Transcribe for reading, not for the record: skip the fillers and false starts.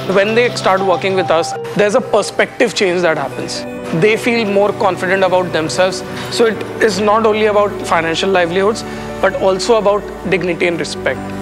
When they start working with us, there's a perspective change that happens. They feel more confident about themselves. So it is not only about financial livelihoods, but also about dignity and respect.